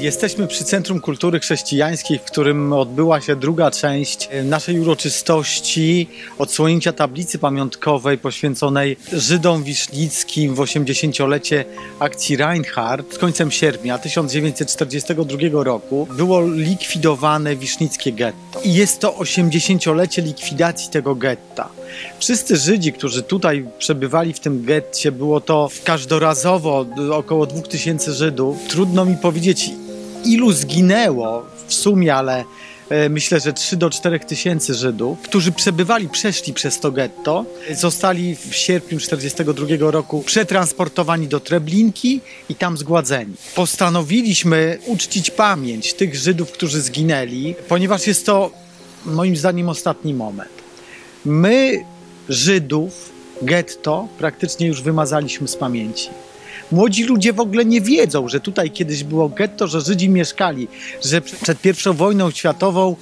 Jesteśmy przy Centrum Kultury Chrześcijańskiej, w którym odbyła się druga część naszej uroczystości odsłonięcia tablicy pamiątkowej poświęconej Żydom wisznickim w 80-lecie akcji Reinhardt. Z końcem sierpnia 1942 roku było likwidowane wisznickie getto. I jest to 80-lecie likwidacji tego getta. Wszyscy Żydzi, którzy tutaj przebywali w tym getcie, było to każdorazowo około 2000 Żydów. Trudno mi powiedzieć, ilu zginęło w sumie, ale myślę, że 3 do 4 tysięcy Żydów, którzy przeszli przez to getto, zostali w sierpniu 1942 roku przetransportowani do Treblinki i tam zgładzeni. Postanowiliśmy uczcić pamięć tych Żydów, którzy zginęli, ponieważ jest to moim zdaniem ostatni moment. My, Żydów, getto praktycznie już wymazaliśmy z pamięci. Młodzi ludzie w ogóle nie wiedzą, że tutaj kiedyś było getto, że Żydzi mieszkali, że przed I wojną światową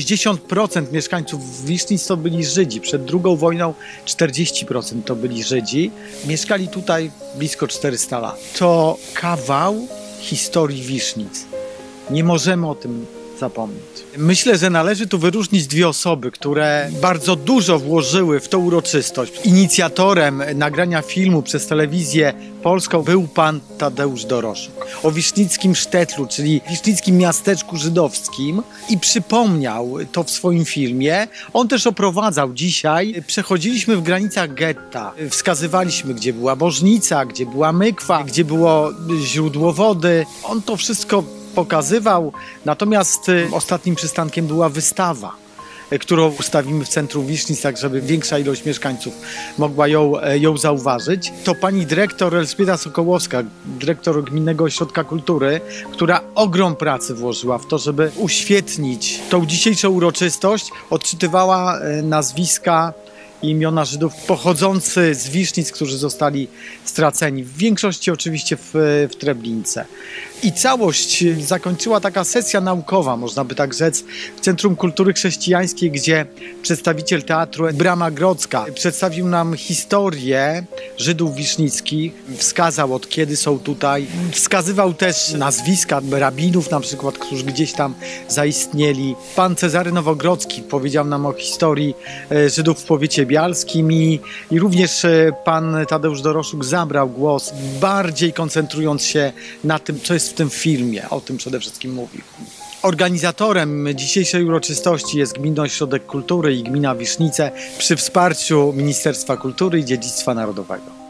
60% mieszkańców Wisznic to byli Żydzi, przed II wojną 40% to byli Żydzi. Mieszkali tutaj blisko 400 lat. To kawał historii Wisznic. Nie możemy o tym zapomnieć. Myślę, że należy tu wyróżnić dwie osoby, które bardzo dużo włożyły w tę uroczystość. Inicjatorem nagrania filmu przez telewizję polską był pan Tadeusz Doroszuk. O wisznickim sztetlu, czyli wisznickim miasteczku żydowskim, i przypomniał to w swoim filmie. On też oprowadzał dzisiaj. Przechodziliśmy w granicach getta. Wskazywaliśmy, gdzie była bożnica, gdzie była mykwa, gdzie było źródło wody. On to wszystko pokazywał, natomiast ostatnim przystankiem była wystawa, którą ustawimy w centrum Wisznic, tak żeby większa ilość mieszkańców mogła ją zauważyć. To pani dyrektor Elżbieta Sokołowska, dyrektor Gminnego Ośrodka Kultury, która ogrom pracy włożyła w to, żeby uświetnić tą dzisiejszą uroczystość, odczytywała nazwiska i imiona Żydów pochodzących z Wisznic, którzy zostali straceni. W większości oczywiście w Treblince. I całość zakończyła taka sesja naukowa, można by tak rzec, w Centrum Kultury Chrześcijańskiej, gdzie przedstawiciel teatru Brama Grodzka przedstawił nam historię Żydów wisznickich, wskazał, od kiedy są tutaj, wskazywał też nazwiska rabinów na przykład, którzy gdzieś tam zaistnieli. Pan Cezary Nowogrodzki powiedział nam o historii Żydów w powiecie bialskim i również pan Tadeusz Doroszuk zabrał głos, bardziej koncentrując się na tym, co jest w tym filmie. O tym przede wszystkim mówił. Organizatorem dzisiejszej uroczystości jest Gminny Ośrodek Kultury i Gmina Wisznice przy wsparciu Ministerstwa Kultury i Dziedzictwa Narodowego.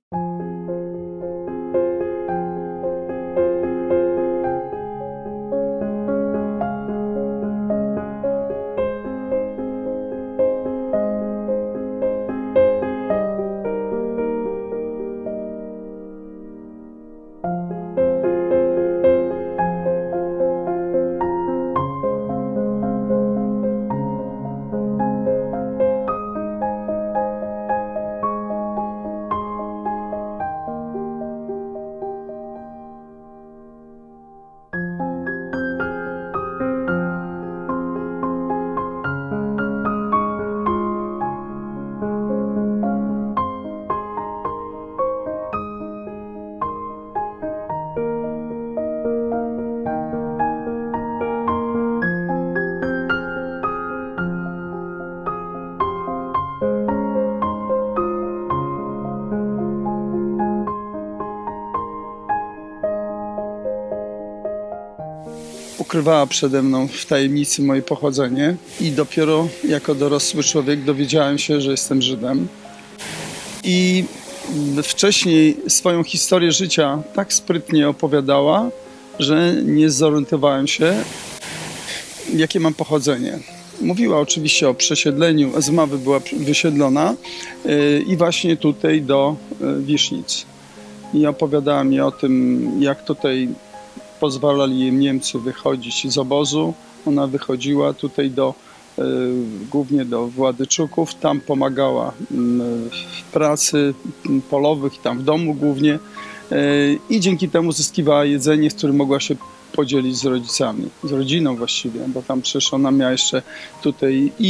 Ukrywała przede mną w tajemnicy moje pochodzenie i dopiero jako dorosły człowiek dowiedziałem się, że jestem Żydem. I wcześniej swoją historię życia tak sprytnie opowiadała, że nie zorientowałem się, jakie mam pochodzenie. Mówiła oczywiście o przesiedleniu, z Mawy była wysiedlona i właśnie tutaj do Wisznic. I opowiadała mi o tym, jak tutaj pozwalali jej Niemcy wychodzić z obozu. Ona wychodziła tutaj głównie do Władyczuków. Tam pomagała w pracy polowych, tam w domu głównie. I dzięki temu zyskiwała jedzenie, z którym mogła się podzielić z rodzicami. Z rodziną właściwie, bo tam przecież ona miała jeszcze tutaj i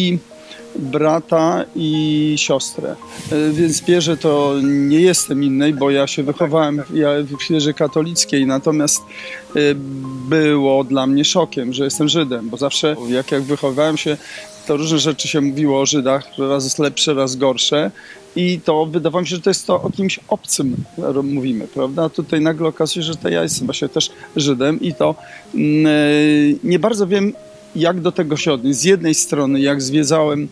brata i siostrę. Więc w wierze to nie jestem innej, bo ja się wychowałem w wierze katolickiej, natomiast było dla mnie szokiem, że jestem Żydem, bo zawsze jak wychowywałem się, to różne rzeczy się mówiło o Żydach, że raz jest lepsze, raz gorsze. I to wydawało mi się, że to jest to o kimś obcym mówimy, prawda? A tutaj nagle okazuje się, że to ja jestem właśnie też Żydem i to nie bardzo wiem, jak do tego się odnieść. Z jednej strony, jak zwiedzałem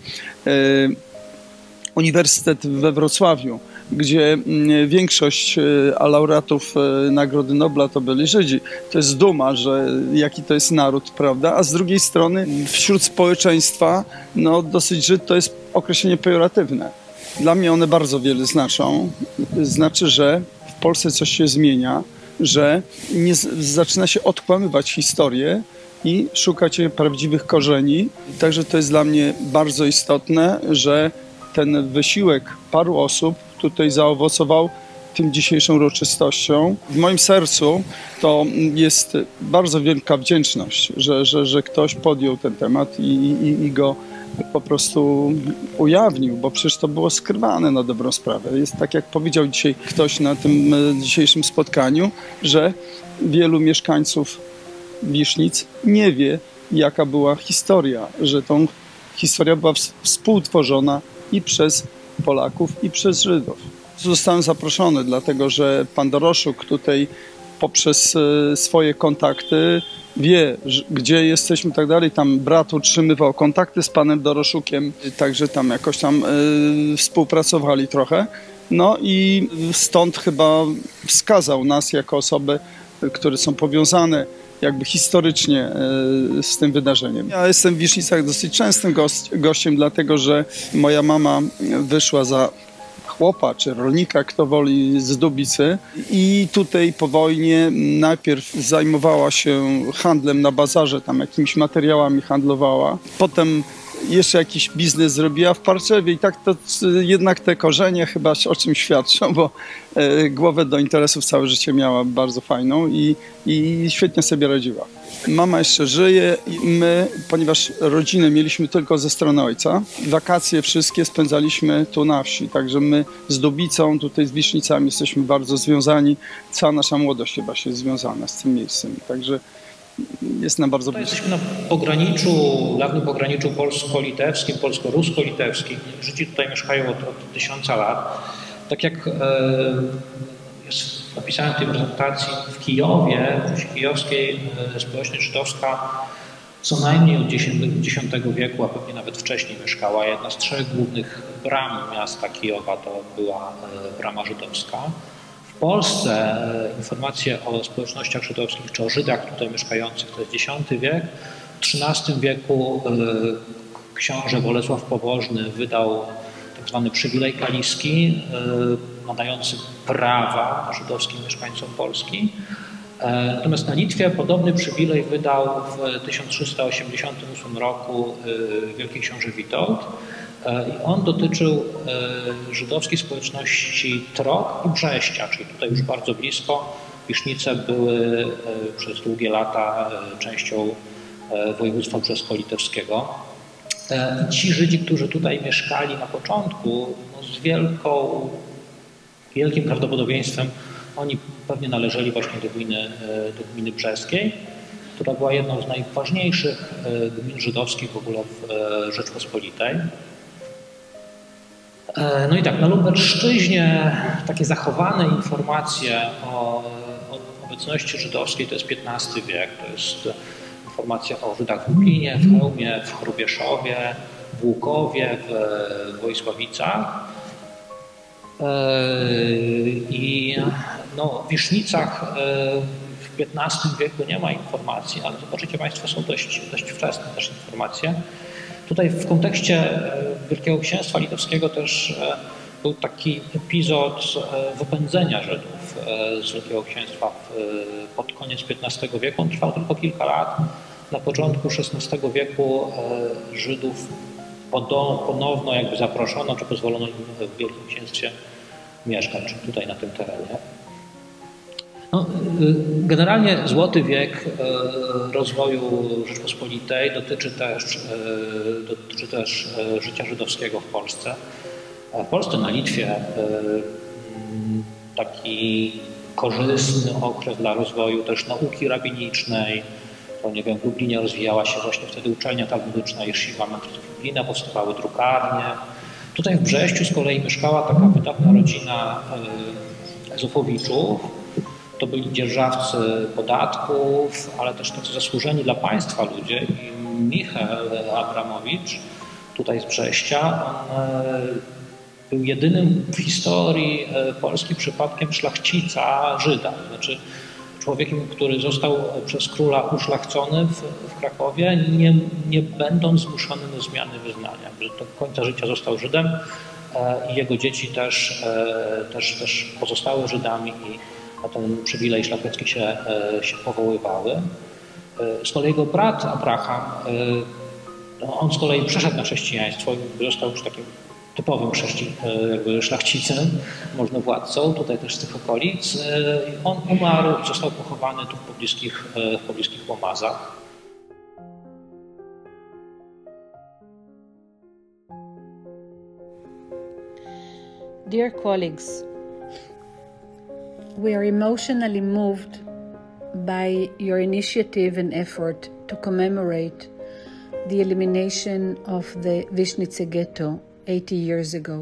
Uniwersytet we Wrocławiu, gdzie większość laureatów Nagrody Nobla to byli Żydzi. To jest duma, że jaki to jest naród, prawda? A z drugiej strony wśród społeczeństwa dosyć Żyd to jest określenie pejoratywne. Dla mnie one bardzo wiele znaczą. Znaczy, że w Polsce coś się zmienia, że zaczyna się odkłamywać historię i szukać prawdziwych korzeni. Także to jest dla mnie bardzo istotne, że ten wysiłek paru osób tutaj zaowocował tym dzisiejszą uroczystością. W moim sercu to jest bardzo wielka wdzięczność, że ktoś podjął ten temat i go po prostu ujawnił, bo przecież to było skrywane na dobrą sprawę. Jest tak, jak powiedział dzisiaj ktoś na tym dzisiejszym spotkaniu, że wielu mieszkańców Wisznic nie wie, jaka była historia, że tą historia była współtworzona i przez Polaków, i przez Żydów. Zostałem zaproszony, dlatego że pan Doroszuk tutaj poprzez swoje kontakty wie, gdzie jesteśmy i tak dalej. Tam brat utrzymywał kontakty z panem Doroszukiem, także tam jakoś tam współpracowali trochę. No i stąd chyba wskazał nas jako osoby, które są powiązane jakby historycznie z tym wydarzeniem. Ja jestem w Wisznicach dosyć częstym gościem, dlatego że moja mama wyszła za chłopa czy rolnika, kto woli, z Dubicy i tutaj po wojnie najpierw zajmowała się handlem na bazarze, tam jakimiś materiałami handlowała. Potem jeszcze jakiś biznes zrobiła w Parczewie i tak to jednak te korzenie chyba o czym świadczą, bo głowę do interesów całe życie miała bardzo fajną i świetnie sobie radziła. Mama jeszcze żyje i my, ponieważ rodzinę mieliśmy tylko ze strony ojca, wakacje wszystkie spędzaliśmy tu na wsi, także my z Dubicą, tutaj z Wisznicami jesteśmy bardzo związani. Cała nasza młodość chyba się związana z tym miejscem, także jest nam bardzo blisko. Jesteśmy na pograniczu, dawnym pograniczu polsko-litewskim, polsko-rusko-litewskim. Żydzi tutaj mieszkają od 1000 lat. Tak jak napisałem w tej prezentacji, w Kijowie, w wsi kijowskiej społeczność żydowska co najmniej od X wieku, a pewnie nawet wcześniej mieszkała. Jedna z 3 głównych bram miasta Kijowa to była brama żydowska. W Polsce informacje o społecznościach żydowskich czy o Żydach tutaj mieszkających to jest X wiek. W XIII wieku książę Bolesław Pobożny wydał tak zwany przywilej kaliski, nadający prawa żydowskim mieszkańcom Polski. Natomiast na Litwie podobny przywilej wydał w 1388 roku wielki książę Witold. I on dotyczył żydowskiej społeczności Trok i Brześcia, czyli tutaj już bardzo blisko. Wisznice były przez długie lata częścią województwa brzesko-litewskiego. I ci Żydzi, którzy tutaj mieszkali na początku, z wielkim prawdopodobieństwem oni pewnie należeli właśnie do gminy brzeskiej, która była jedną z najważniejszych gmin żydowskich w ogóle w Rzeczpospolitej. No i tak, na Lubelszczyźnie takie zachowane informacje o obecności żydowskiej to jest XV wiek, to jest informacja o Żydach w Lublinie, w Chełmie, w Hrubieszowie, w Łukowie, w Wojsławicach. I w Wisznicach w XV wieku nie ma informacji, ale zobaczycie Państwo, są dość wczesne też informacje. Tutaj w kontekście Wielkiego Księstwa Litewskiego też był taki epizod wypędzenia Żydów z Wielkiego Księstwa pod koniec XV wieku. On trwał tylko kilka lat. Na początku XVI wieku Żydów ponowno jakby zaproszono, czy pozwolono im w Wielkim Księstwie mieszkać, czy tutaj na tym terenie. No, generalnie złoty wiek rozwoju Rzeczpospolitej dotyczy też życia żydowskiego w Polsce. W Polsce, na Litwie taki korzystny okres dla rozwoju też nauki rabinicznej. To, nie wiem, w Lublinie rozwijała się właśnie wtedy uczelnia talmudyczna Jesziwa Mędrców Lublina, powstawały drukarnie. Tutaj w Brześciu z kolei mieszkała taka wydatna rodzina Zofowiczów. To byli dzierżawcy podatków, ale też tacy zasłużeni dla państwa ludzie. I Michał Abramowicz, tutaj z Brześcia, on był jedynym w historii Polski przypadkiem szlachcica Żyda. Znaczy człowiekiem, który został przez króla uszlachcony w Krakowie, nie będąc zmuszony do zmiany wyznania. Do końca życia został Żydem i jego dzieci też pozostały Żydami i na ten przywilej szlachecki się powoływały. Z kolei jego brat Abraham, on z kolei przeszedł na chrześcijaństwo i został już takim typowym szlachcicem, możnowładcą, tutaj też z tych okolic. On umarł, został pochowany tu w pobliskich Łomazach. Dear colleagues, we are emotionally moved by your initiative and effort to commemorate the elimination of the Višnjice ghetto 80 years ago.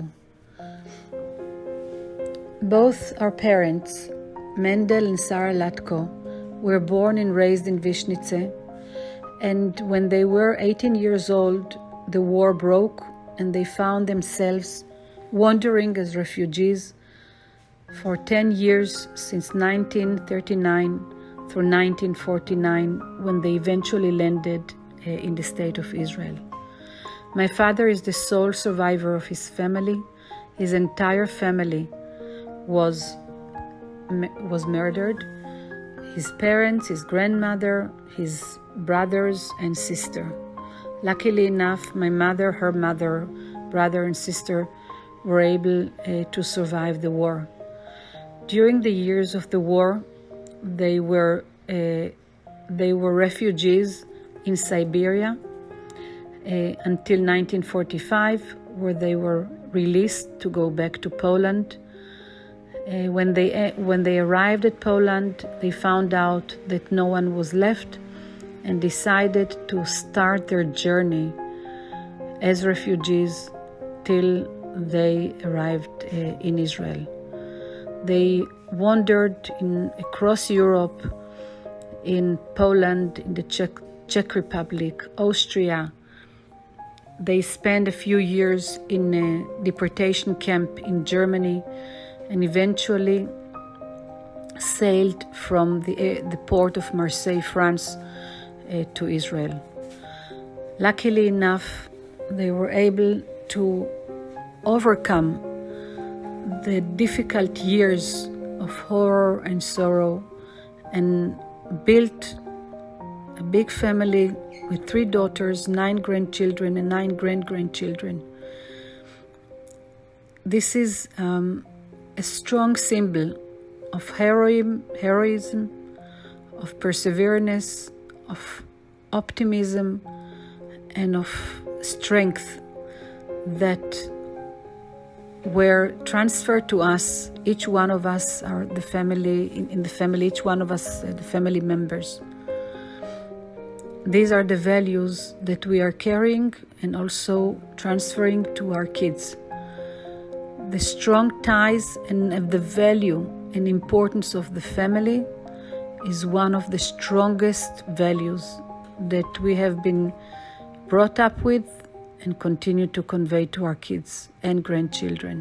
Both our parents, Mendel and Sarah Latko, were born and raised in Višnjice, and when they were 18 years old, the war broke and they found themselves wandering as refugees for 10 years since 1939 through 1949, when they eventually landed in the state of Israel. My father is the sole survivor of his family. His entire family was murdered. His parents, his grandmother, his brothers and sister. Luckily enough, my mother, her mother, brother and sister were able to survive the war. During the years of the war, they were refugees in Siberia until 1945, where they were released to go back to Poland. When they arrived at Poland, they found out that no one was left and decided to start their journey as refugees till they arrived in Israel. They wandered across Europe, in Poland, in the Czech Republic, Austria. They spent a few years in a deportation camp in Germany and eventually sailed from the port of Marseille, France, to Israel. Luckily enough, they were able to overcome the difficult years of horror and sorrow and built a big family with 3 daughters, 9 grandchildren, and 9 great-grandchildren. This is a strong symbol of heroism, of perseverance, of optimism, and of strength that were transferred to us. Each one of us are the family, in the family, each one of us are the family members. These are the values that we are carrying and also transferring to our kids. The strong ties and the value and importance of the family is one of the strongest values that we have been brought up with and continue to convey to our kids and grandchildren.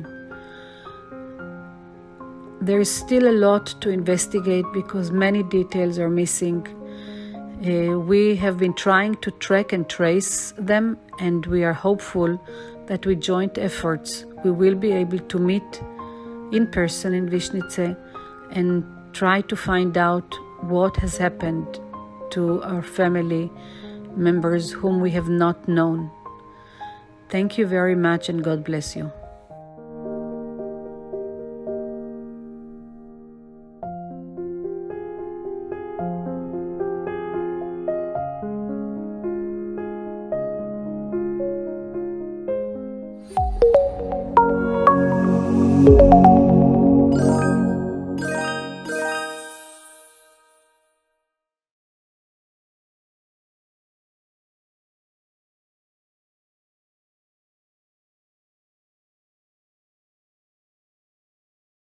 There is still a lot to investigate because many details are missing. We have been trying to track and trace them, and we are hopeful that with joint efforts we will be able to meet in person in Višnjice and try to find out what has happened to our family members whom we have not known. Thank you very much and God bless you.